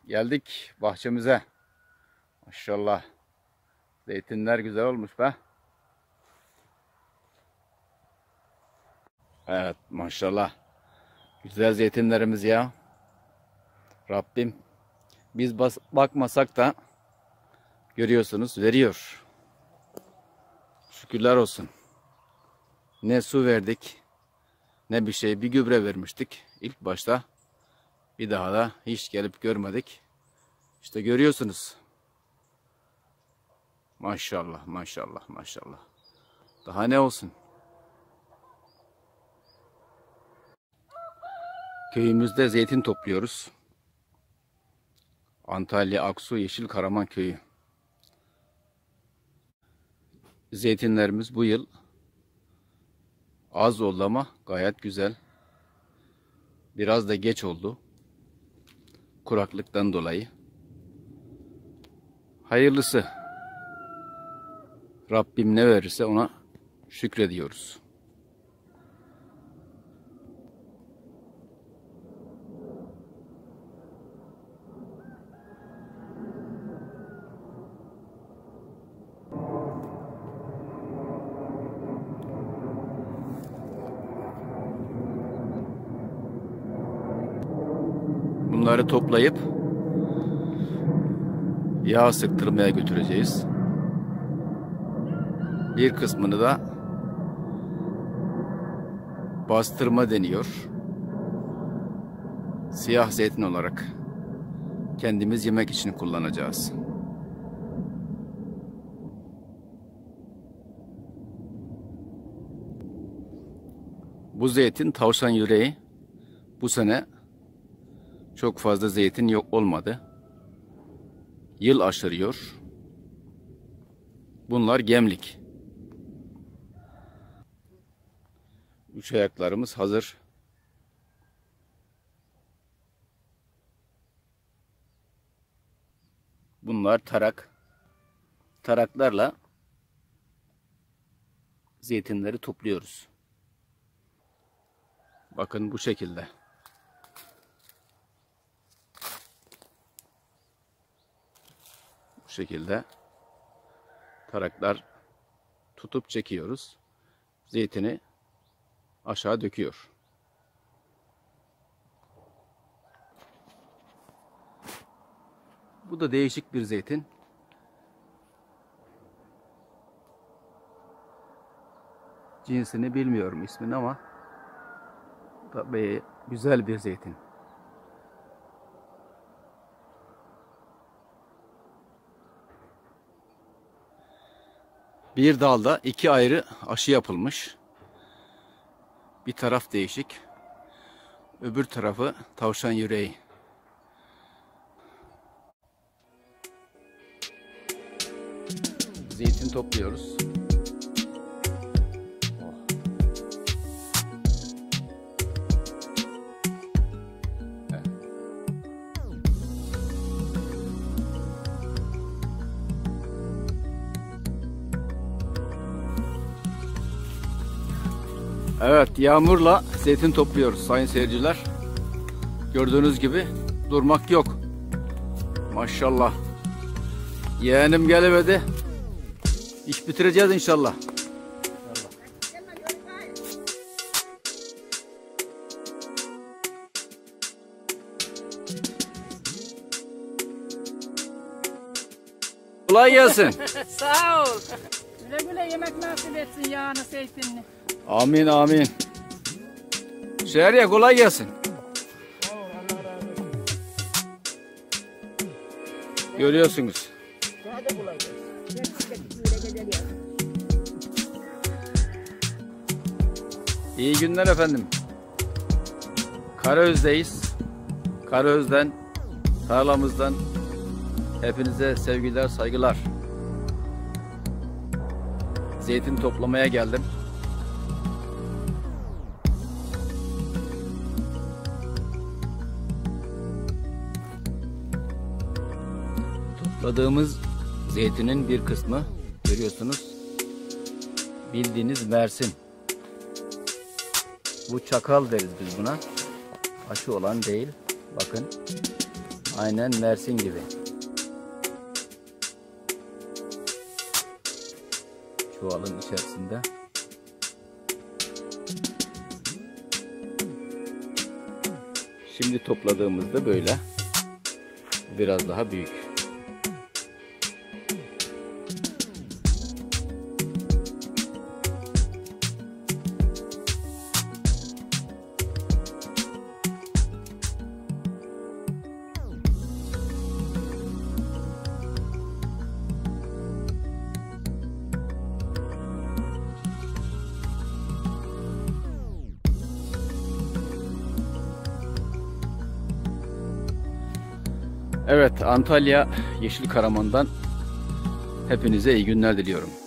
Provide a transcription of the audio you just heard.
Geldik bahçemize. Maşallah. Zeytinler güzel olmuş be. Evet maşallah. Güzel zeytinlerimiz ya. Rabbim biz bakmasak da görüyorsunuz veriyor. Şükürler olsun. Ne su verdik ne bir şey, bir gübre vermiştik ilk başta. Bir daha da hiç gelip görmedik. İşte görüyorsunuz. Maşallah maşallah maşallah. Daha ne olsun. Köyümüzde zeytin topluyoruz. Antalya Aksu Yeşilkaraman köyü. Zeytinlerimiz bu yıl az oldu ama gayet güzel. Biraz da geç oldu. Kuraklıktan dolayı. Hayırlısı. Rabbim ne verirse ona şükrediyoruz. Bunları toplayıp yağ sıktırmaya götüreceğiz. Bir kısmını da bastırma deniyor. Siyah zeytin olarak kendimiz yemek için kullanacağız. Bu zeytin tavşan yüreği. Bu sene çok fazla zeytin yok olmadı. Yıl aşırıyor. Bunlar gemlik. Üç ayaklarımız hazır. Bunlar tarak. Taraklarla zeytinleri topluyoruz. Bakın bu şekilde. Bu şekilde taraklar tutup çekiyoruz. Zeytini aşağı döküyor. Bu da değişik bir zeytin. Cinsini bilmiyorum ismini ama tabii güzel bir zeytin. Bir dalda iki ayrı aşı yapılmış. Bir taraf değişik. Öbür tarafı tavşan yüreği. Zeytin topluyoruz. Evet, yağmurla zeytin topluyoruz sayın seyirciler. Gördüğünüz gibi durmak yok. Maşallah. Yeğenim gelemedi. İş bitireceğiz inşallah. Kolay gelsin. Sağ ol. Güle güle yemek nasip etsin yağını, zeytinini. Amin amin. Şehriye kolay gelsin. Görüyorsunuz. İyi günler efendim. Karaöz'deyiz. Karaöz'den, tarlamızdan hepinize sevgiler, saygılar. Zeytin toplamaya geldim. Topladığımız zeytinin bir kısmı görüyorsunuz. Bildiğiniz Mersin. Bu çakal deriz biz buna. Aşı olan değil. Bakın. Aynen Mersin gibi. Çuvalın içerisinde. Şimdi topladığımızda böyle biraz daha büyük. Evet, Antalya Yeşilkaraman'dan hepinize iyi günler diliyorum.